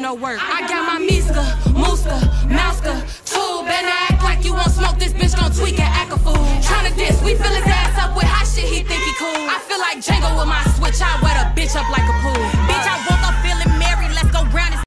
no work. I got my Miska, Muska, Mouska, tool. Better act like you won't smoke, this bitch gon' tweak and act a fool. Tryna diss, we fill his ass up with hot shit, he think he cool. I feel like Django with my switch, I wet a bitch up like